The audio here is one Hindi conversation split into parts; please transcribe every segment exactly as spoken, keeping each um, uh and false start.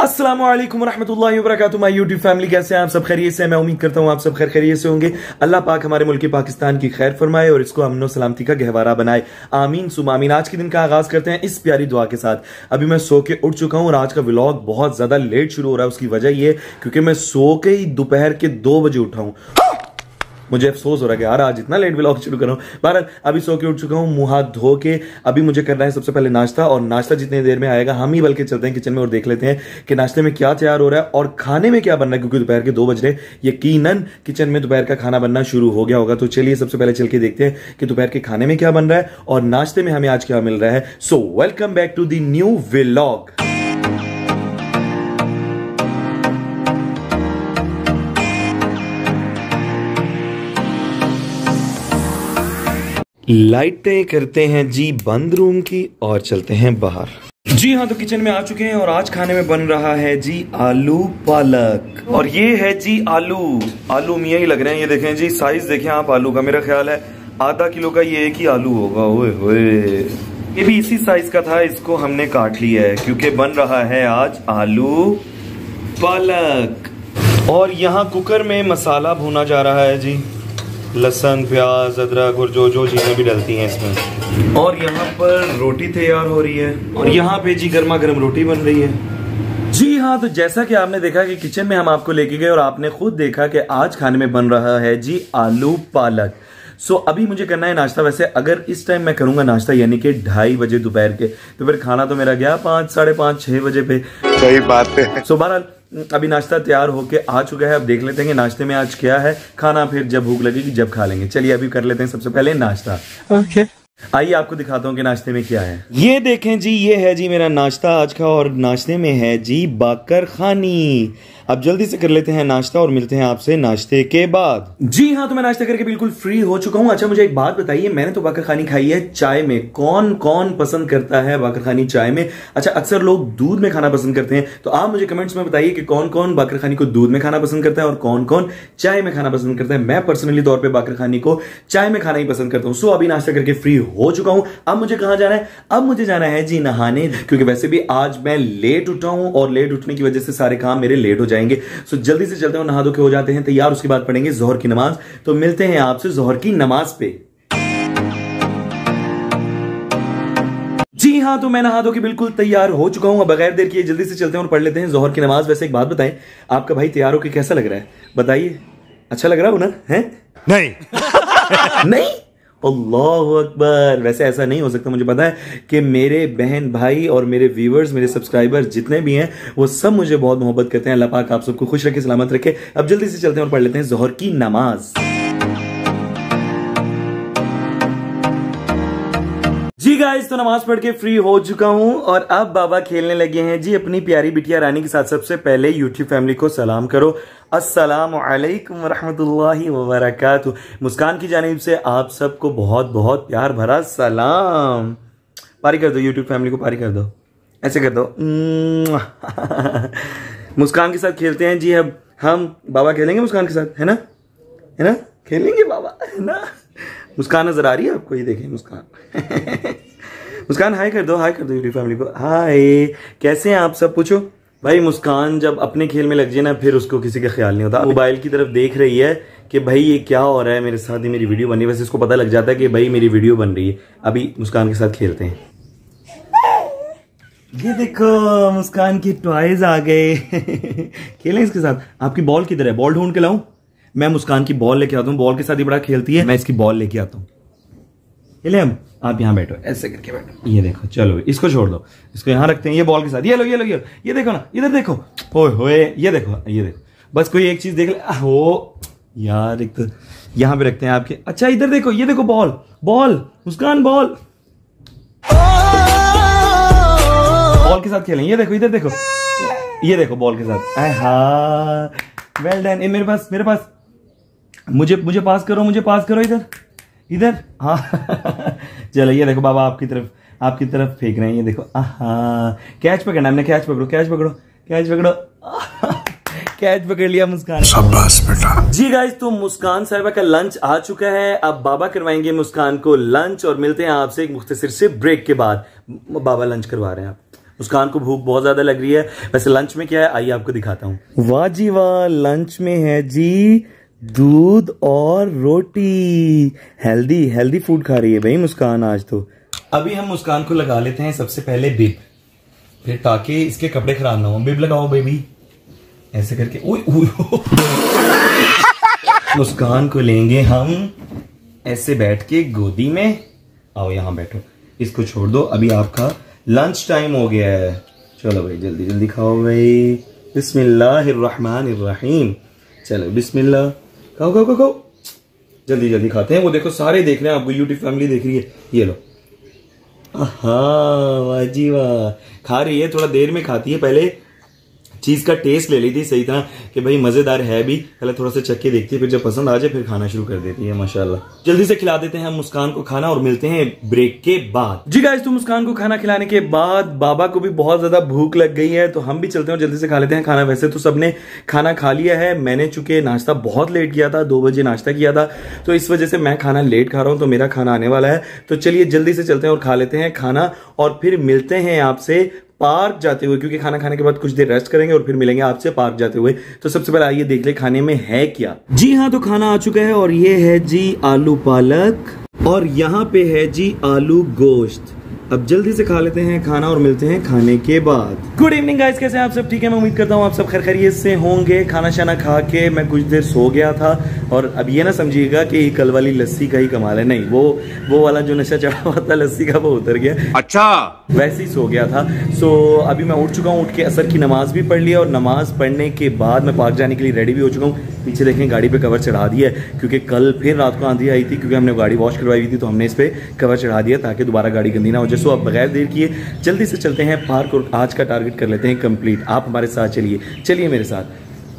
अस्सलाम वालेकुम रहमतुल्लाहि व बरकातुहू। माय यूट्यूब फैमिली, कैसे हैं आप सब? खैरियत से? मैं उम्मीद करता हूं आप सब खैर खैरियत से होंगे। अल्लाह पाक हमारे मुल्क पाकिस्तान की खैर फरमाए और इसको अमन सलामती का गहवारा बनाए, आमीन सुम आमीन। आज के दिन का आगाज करते हैं इस प्यारी दुआ के साथ। अभी मैं सो के उठ चुका हूं और आज का व्लॉग बहुत ज्यादा लेट शुरू हो रहा है। उसकी वजह यह क्योंकि मैं सो के ही दोपहर के दो बजे उठा हूं। मुझे अफसोस हो रहा है कि यार आज इतना लेट व्लॉग शुरू कर रहा हूं। बहरहाल अभी सो के उठ चुका हूं, मुंह हाथ धो के अभी मुझे करना है सबसे पहले नाश्ता। और नाश्ता जितनी देर में आएगा हम ही बल्कि चलते हैं किचन में और देख लेते हैं कि नाश्ते में क्या तैयार हो रहा है और खाने में क्या बन रहा है, क्योंकि दोपहर के दो बज रहे, यकीनन किचन में दोपहर का खाना बनना शुरू हो गया होगा। तो चलिए सबसे पहले चल के देखते हैं कि दोपहर के खाने में क्या बन रहा है और नाश्ते में हमें आज क्या मिल रहा है। So welcome back to the new vlog. लाइटें करते हैं जी बंद रूम की और चलते हैं बाहर। जी हाँ, तो किचन में आ चुके हैं और आज खाने में बन रहा है जी आलू पालक। और ये है जी आलू आलू मियाँ ही लग रहे हैं। ये देखें जी, साइज देखें आप आलू का, मेरा ख्याल है आधा किलो का ये एक ही आलू होगा। ओए होए, ये भी इसी साइज का था। इसको हमने काट लिया है क्योंकि बन रहा है आज आलू पालक। और यहाँ कुकर में मसाला भुना जा रहा है जी, लहसुन प्याज अदरक और जो जो चीजें भी डलती हैं इसमें। और यहाँ पर रोटी तैयार हो रही है और यहाँ पे जी गर्मा गर्म रोटी बन रही है। जी हाँ, तो जैसा कि आपने देखा कि किचन में हम आपको लेके गए और आपने खुद देखा कि आज खाने में बन रहा है जी आलू पालक। सो so, अभी मुझे करना है नाश्ता। वैसे अगर इस टाइम मैं करूंगा नाश्ता यानी कि ढाई बजे दोपहर के, तो फिर खाना तो मेरा गया पाँच साढ़े पाँच छह बजे पे। सही बात है। सो so, बहरहाल अभी नाश्ता तैयार होके आ चुका है। अब देख लेते हैं कि नाश्ते में आज क्या है। खाना फिर जब भूख लगेगी जब खा लेंगे। चलिए अभी कर लेते हैं सबसे पहले नाश्ता। Okay okay. आइए आपको दिखाता हूँ कि नाश्ते में क्या है। ये देखें जी, ये है जी मेरा नाश्ता आज का और नाश्ते में है जी बाकर खानी। अब जल्दी से कर लेते हैं नाश्ता और मिलते हैं आपसे नाश्ते के बाद। जी हाँ, तो मैं नाश्ता करके बिल्कुल फ्री हो चुका हूँ। अच्छा मुझे एक बात बताइए, मैंने तो बाकर खानी खाई है चाय में। कौन कौन पसंद करता है बाकर खानी चाय में? अच्छा, अक्सर लोग दूध में खाना पसंद करते हैं, तो आप मुझे कमेंट्स में बताइए कि कौन कौन बाकर खानी को दूध में खाना पसंद करता है और कौन कौन चाय में खाना पसंद करता है। मैं पर्सनली तौर पर बाकर खानी को चाय में खाना ही पसंद करता हूँ। सो अभी नाश्ता करके फ्री हो चुका हूं। अब मुझे कहां जाना है? अब मुझे जाना है जी नहाने, क्योंकि वैसे भी आज मैं लेट उठा हूं और लेट उठने की वजह से सारे काम मेरे लेट हो जाएंगे। सो जल्दी से चलते हैं, नहा धो के हो जाते हैं तैयार। उसके बाद पढ़ेंगे जोहर की नमाज। तो मिलते हैं आपसे जोहर की नमाज पे। जी हाँ, तो मैं नहा धो के बिल्कुल तैयार हो चुका हूं। बगैर देर किए जल्दी से चलते हैं और पढ़ लेते हैं जोहर की नमाज। वैसे एक बात बताएं, आपका भाई तैयार होकर कैसा लग रहा है? बताइए, अच्छा लग रहा है ना? है नहीं नहीं, अल्लाहु अकबर। वैसे ऐसा नहीं हो सकता, मुझे पता है कि मेरे बहन भाई और मेरे व्यूवर्स, मेरे सब्सक्राइबर जितने भी हैं, वो सब मुझे बहुत मोहब्बत करते हैं। अल्लाह पाक आप सबको खुश रखे, सलामत रखे। अब जल्दी से चलते हैं और पढ़ लेते हैं जोहर की नमाज। जी गाइस, तो नमाज पढ़ के फ्री हो चुका हूं और अब बाबा खेलने लगे हैं जी अपनी प्यारी बिटिया रानी के साथ। सबसे पहले यूट्यूब फैमिली को सलाम करो। अस्सलामु अलैकुम वरहमतुल्लाहि वबरकातुहू। मुस्कान की जानिब से आप सबको बहुत बहुत प्यार भरा सलाम। पारी कर दो यूट्यूब फैमिली को, पारी कर दो, ऐसे कर दो। मुस्कान के साथ खेलते हैं जी। अब हम बाबा खेलेंगे मुस्कान के साथ, है ना? है ना? खेलेंगे बाबा, है ना? मुस्कान नजर आ रही है आपको? ये देखें मुस्कान। मुस्कान हाय कर दो, हाय कर दो यूट्यूब फैमिली को। हाय, कैसे हैं आप सब? पूछो भाई। मुस्कान जब अपने खेल में लग जाए ना, फिर उसको किसी का ख्याल नहीं होता। मोबाइल की तरफ देख रही है कि भाई ये क्या हो रहा है मेरे साथ, ही मेरी वीडियो बन रही है। वैसे इसको पता लग जाता है कि भाई मेरी वीडियो बन रही है। अभी मुस्कान के साथ खेलते हैं। ये देखो मुस्कान के टॉयज आ गए। खेलें इसके साथ। आपकी बॉल किधर है? बॉल ढूंढ के लाऊं? मैं मुस्कान की बॉल लेके आता हूँ। बॉल के साथ ही बड़ा खेलती है। मैं इसकी बॉल लेके आता हूँ। ले हम, आप यहाँ बैठो, ऐसे करके बैठो। ये देखो, चलो इसको छोड़ दो, इसको यहाँ रखते हैं। ये बॉल के साथ, ये लो ये लो ये लो, ये देखो ना, इधर देखो। ओए होए, ये देखो ये देखो। बस कोई एक चीज देख ले। हो यार, एक तो यहाँ पे रखते हैं आपके। अच्छा इधर देखो, ये देखो ball, ball Muskan, ball ball के साथ खेलें। ये देखो, इधर देखो, ये देखो बॉल के साथ। हाँ वेल डन। ये मेरे पास, मेरे पास, मुझे मुझे पास करो, मुझे पास करो इधर इधर। हाँ चलो ये देखो बाबा आपकी तरफ, आपकी तरफ फेंक रहे हैं। ये देखो, हाँ कैच पकड़ना हमने। कैच पकड़ो, कैच पकड़ो, कैच पकड़ो। कैच पकड़ लिया मुस्कान। शाबाश बेटा। जी गाइस, तो मुस्कान साहिबा का लंच आ चुका है। अब बाबा करवाएंगे मुस्कान को लंच और मिलते हैं आपसे एक मुख्तसर से ब्रेक के बाद। बाबा लंच करवा रहे हैं आप। मुस्कान को भूख बहुत ज्यादा लग रही है। वैसे लंच में क्या है आइए आपको दिखाता हूँ। वाह जी वाह, लंच में है जी दूध और रोटी। हेल्दी हेल्दी फूड खा रही है भाई मुस्कान आज तो। अभी हम मुस्कान को लगा लेते हैं सबसे पहले बिब, फिर ताकि इसके कपड़े खराब ना हो। बिब लगाओ बेबी, ऐसे करके। उई, उई, मुस्कान को लेंगे हम ऐसे बैठ के गोदी में। आओ यहाँ बैठो, इसको छोड़ दो, अभी आपका लंच टाइम हो गया है। चलो भाई जल्दी जल्दी खाओ भाई। बिस्मिल्लाहिर्रहमानिर्रहीम। चलो बिस्मिल्लाह, खाओ खाओ खाओ खाओ, जल्दी जल्दी खाते हैं। वो देखो सारे देख रहे हैं आपको, यूट्यूब फैमिली देख रही है। ये लो, वाह जी वाह, खा रही है। थोड़ा देर में खाती है, पहले चीज का टेस्ट ले ली थी सही तरह कि भाई मजेदार है भी, पहले थोड़ा सा चख के देखती है, फिर जब पसंद आ जाए फिर खाना शुरू कर देती है माशाल्लाह। जल्दी से खिला देते हैं हम मुस्कान को खाना और मिलते हैं ब्रेक के बाद। जी गाइस, तो मुस्कान को खाना खिलाने के बाद बाबा को भी बहुत ज्यादा भूख लग गई है, तो हम भी चलते हैं जल्दी से खा लेते हैं खाना। वैसे तो सबने खाना खा लिया है, मैंने चूंकि नाश्ता बहुत लेट किया था, दो बजे नाश्ता किया था, तो इस वजह से मैं खाना लेट खा रहा हूं, तो मेरा खाना आने वाला है। तो चलिए जल्दी से चलते हैं और खा लेते हैं खाना और फिर मिलते हैं आपसे पार्क जाते हुए, क्योंकि खाना खाने के बाद कुछ देर रेस्ट करेंगे और फिर मिलेंगे आपसे पार्क जाते हुए। तो सबसे पहले आइए देख ले खाने में है क्या। जी हाँ, तो खाना आ चुका है और ये है जी आलू पालक और यहाँ पे है जी आलू गोश्त। अब जल्दी से खा लेते हैं खाना और मिलते हैं खाने के बाद। गुड इवनिंग गाइस, कैसे हैं आप सब? ठीक है, मैं उम्मीद करता हूँ आप सब खैर खैरियत से होंगे। खाना शाना खा के मैं कुछ देर सो गया था और अब ये ना समझिएगा कि कल वाली लस्सी का ही कमाल है, नहीं, वो वो वाला जो नशा चढ़ा हुआ था लस्सी का वो उतर गया। अच्छा, वैसे ही सो गया था। सो अभी मैं उठ चुका हूँ, उठ के असर की नमाज भी पढ़ लिया और नमाज पढ़ने के बाद मैं पार्क जाने के लिए रेडी भी हो चुका हूँ। पीछे देखें गाड़ी पे कवर चढ़ा दिया है, क्योंकि कल फिर रात को आंधी आई थी, क्योंकि हमने गाड़ी वॉश करवाई हुई थी, तो हमने इस पे कवर चढ़ा दिया ताकि दोबारा गाड़ी गंदी ना हो जाए। सो अब बगैर देर किए जल्दी से चलते हैं पार्क और आज का टारगेट कर लेते हैं कंप्लीट। आप हमारे साथ चलिए, चलिए मेरे साथ।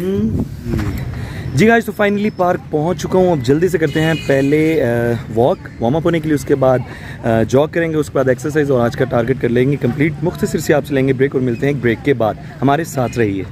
जी गाइस, तो फाइनली पार्क पहुंच चुका हूं। अब जल्दी से करते हैं पहले वॉक वार्म अप होने के लिए, उसके बाद जॉग करेंगे, उसके बाद एक्सरसाइज और आज का टारगेट कर लेंगे कंप्लीट। मुख्तसर से आपसे लेंगे ब्रेक और मिलते हैं ब्रेक के बाद। हमारे साथ रहिए।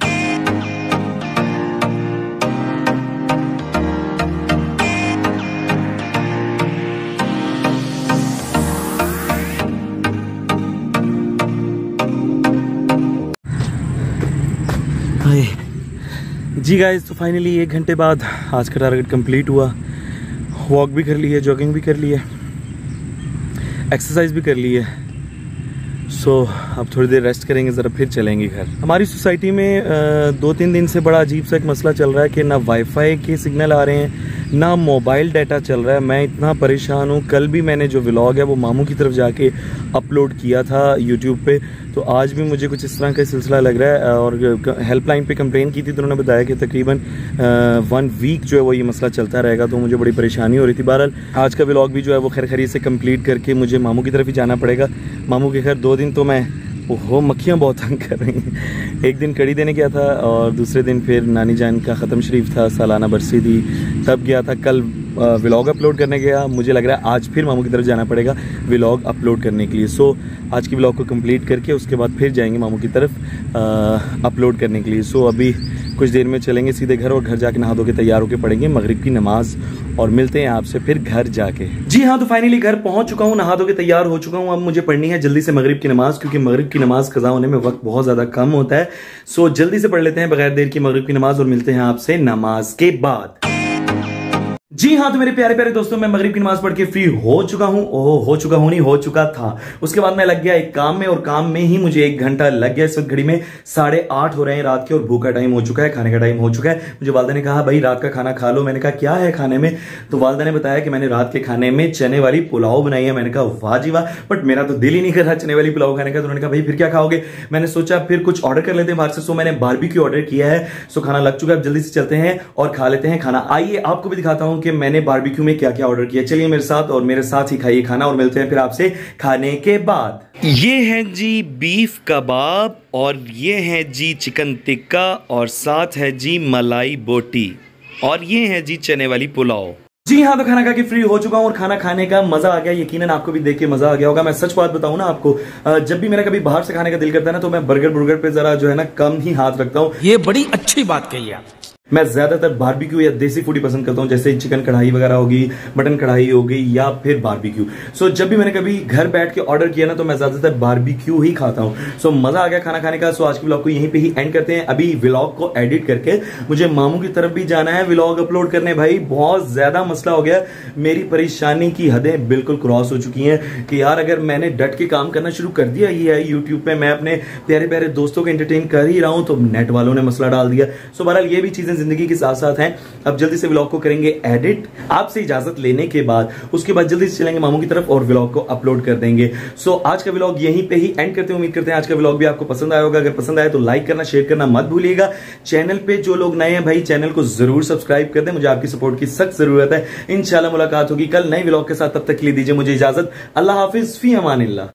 जी गाइस, तो फाइनली एक घंटे बाद आज का टारगेट कंप्लीट हुआ। वॉक भी कर ली है, जॉगिंग भी कर ली है, एक्सरसाइज भी कर ली है। सो अब थोड़ी देर रेस्ट करेंगे, ज़रा फिर चलेंगे घर। हमारी सोसाइटी में दो तीन दिन से बड़ा अजीब सा एक मसला चल रहा है कि ना वाईफाई के सिग्नल आ रहे हैं, ना मोबाइल डाटा चल रहा है। मैं इतना परेशान हूँ। कल भी मैंने जो व्लॉग है वो मामू की तरफ जाके अपलोड किया था यूट्यूब पे, तो आज भी मुझे कुछ इस तरह का सिलसिला लग रहा है। और हेल्पलाइन पे कंप्लेन की थी तो उन्होंने बताया कि तकरीबन वन वीक जो है वो ये मसला चलता रहेगा, तो मुझे बड़ी परेशानी हो रही थी। बहरहाल आज का व्लॉग भी जो है वो खैर खैरियत से कंप्लीट करके मुझे मामू की तरफ ही जाना पड़ेगा। मामू के घर दो दिन तो मैं, ओहो मक्खियाँ बहुत तंग कर रही हैं। एक दिन कड़ी देने गया था और दूसरे दिन फिर नानी जान का ख़त्म शरीफ था, सालाना बरसी थी, तब गया था। कल व्लॉग अपलोड करने गया, मुझे लग रहा है आज फिर मामू की तरफ जाना पड़ेगा व्लॉग अपलोड करने के लिए। सो आज की व्लॉग को कंप्लीट करके उसके बाद फिर जाएंगे मामू की तरफ अपलोड करने के लिए। सो अभी कुछ देर में चलेंगे सीधे घर और घर जाके नहा धो के तैयार होकर पढ़ेंगे मगरिब की नमाज और मिलते हैं आपसे फिर घर जाके। जी हाँ, तो फाइनली घर पहुंच चुका हूँ, नहा धो के तैयार हो चुका हूँ। अब मुझे पढ़नी है जल्दी से मगरिब की नमाज, क्योंकि मगरिब की नमाज कज़ा होने में वक्त बहुत ज्यादा कम होता है। सो जल्दी से पढ़ लेते हैं बगैर देर की मगरिब की नमाज और मिलते हैं आपसे नमाज के बाद। जी हाँ, तो मेरे प्यारे प्यारे दोस्तों, मैं मगरिब की नमाज पढ़ के फ्री हो चुका हूँ। ओह हो चुका हूँ नहीं, हो चुका था। उसके बाद मैं लग गया एक काम में और काम में ही मुझे एक घंटा लग गया। इस वक्त घड़ी में साढ़े आठ हो रहे हैं रात के और भूख का टाइम हो चुका है, खाने का टाइम हो चुका है। मुझे वालदा ने कहा भाई रात का खाना खा लो। मैंने कहा क्या है खाने में? तो वालदा ने बताया कि मैंने रात के खाने में चने वाली पुलाव बनाई है। मैंने कहा वाह जी वाह, बट मेरा तो दिल ही नहीं कर रहा चने वाली पुलाव खाने का। तो उन्होंने कहा भाई फिर क्या खाओगे? मैंने सोचा फिर कुछ ऑर्डर कर लेते हैं बाहर से। सो मैंने बारबेक्यू ऑर्डर किया है। सो खाना लग चुका है, अब जल्दी से चलते हैं और खा लेते हैं खाना। आइए आपको भी दिखाता हूं कि मैंने बारबेक्यू में क्या क्या ऑर्डर किया। चलिए मेरे साथ और मेरे साथ ही खाइए खाना और मिलते हैं फिर आपसे खाने के बाद। ये है जी बीफ कबाब और ये है जी चिकन टिक्का और साथ है जी मलाई बोटी और ये है जी चने वाली पुलाव। जी हाँ, तो खाना खा के फ्री हो चुका हूँ और खाना खाने का मजा आ गया। यकीनन आपको भी देख के मजा आ गया होगा। मैं सच बात बताऊं ना आपको, जब भी मेरा कभी बाहर से खाने का दिल करता है ना, तो मैं बर्गर बुर्गर पे जरा जो है ना कम ही हाथ रखता हूँ। ये बड़ी अच्छी बात कही आप। मैं ज्यादातर बारबेक्यू या देसी फूड ही पसंद करता हूं, जैसे चिकन कढ़ाई वगैरह होगी, मटन कढ़ाई हो गई या फिर बारबेक्यू। सो जब भी मैंने कभी घर बैठ के ऑर्डर किया ना तो मैं ज्यादातर बारबेक्यू ही खाता हूं। सो मजा आ गया खाना खाने का। सो आज के व्लॉग को यहीं पे ही एंड करते हैं। अभी व्लॉग को एडिट करके मुझे मामू की तरफ भी जाना है व्लॉग अपलोड करने। भाई बहुत ज्यादा मसला हो गया, मेरी परेशानी की हदें बिल्कुल क्रॉस हो चुकी हैं कि यार अगर मैंने डट के काम करना शुरू कर दिया ही है यूट्यूब पे, मैं अपने प्यारे प्यारे दोस्तों को एंटरटेन कर ही रहा हूं, तो नेट वालों ने मसला डाल दिया। सो बहरहाल ये भी चीजें जिंदगी के साथ साथ हैं। अब जल्दी से व्लॉग को करेंगे एडिट, आपसे इजाजत लेने के बाद उसके बाद जल्दी से चलेंगे मामू की तरफ और व्लॉग को अपलोड कर देंगे। सो आज का व्लॉग यहीं पे ही एंड करते हैं। उम्मीद करते हैं आज का व्लॉग भी आपको पसंद आया होगा। अगर पसंद आया तो लाइक करना, शेयर करना मत भूलिएगा। चैनल पे जो लोग नए हैं भाई चैनल को जरूर सब्सक्राइब कर दें, मुझे आपकी सपोर्ट की सख्त जरूरत है। इंशाल्लाह मुलाकात होगी कल नए व्लॉग के साथ, तब तक के लिए दीजिए मुझे इजाजत। अल्लाह हाफिज, फी अमानिल्लाह।